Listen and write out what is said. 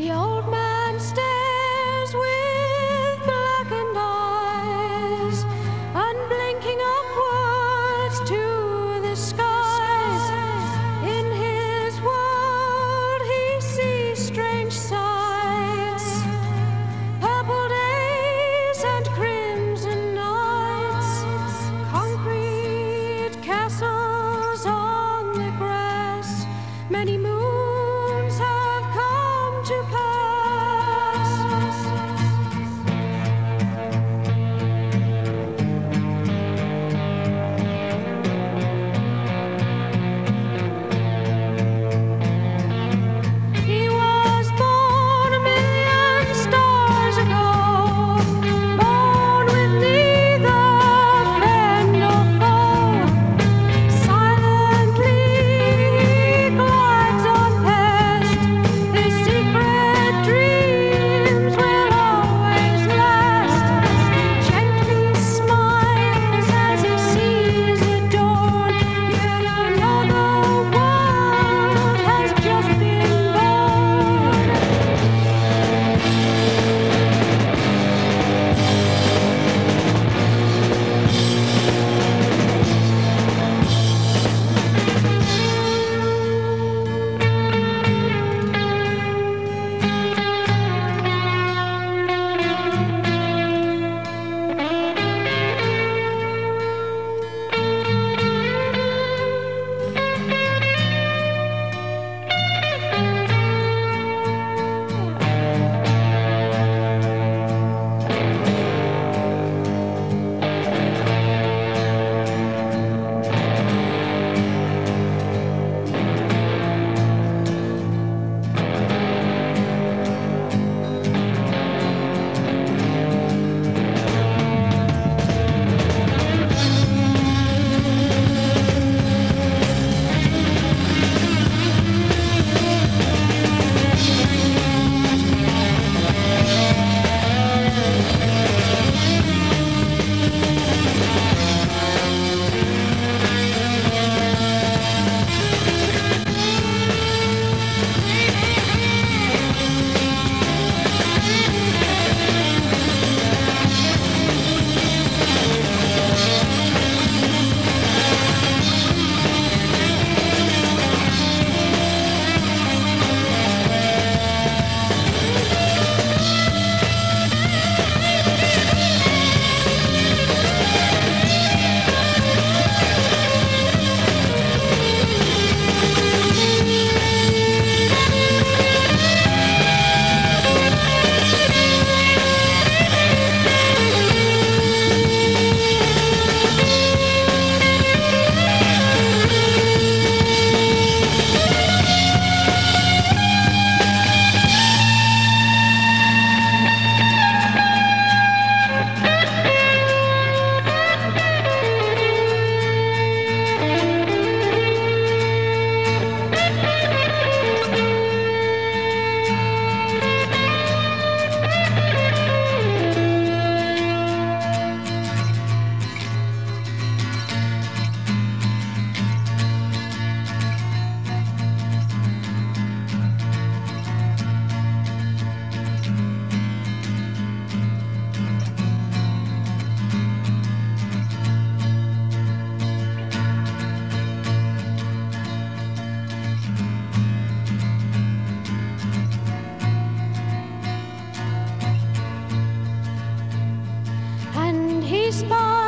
The old man stares with blackened eyes, unblinking upwards to the skies. In his world he sees strange sights, purple days and crimson nights, concrete castles on the grass. Many moons have come to pass. He was born a million stars ago, born with neither friend nor foe. Silently glides on past, his secret dreams will always last. Gently smiles as he sees the dawn, yet another world has just been born. He spies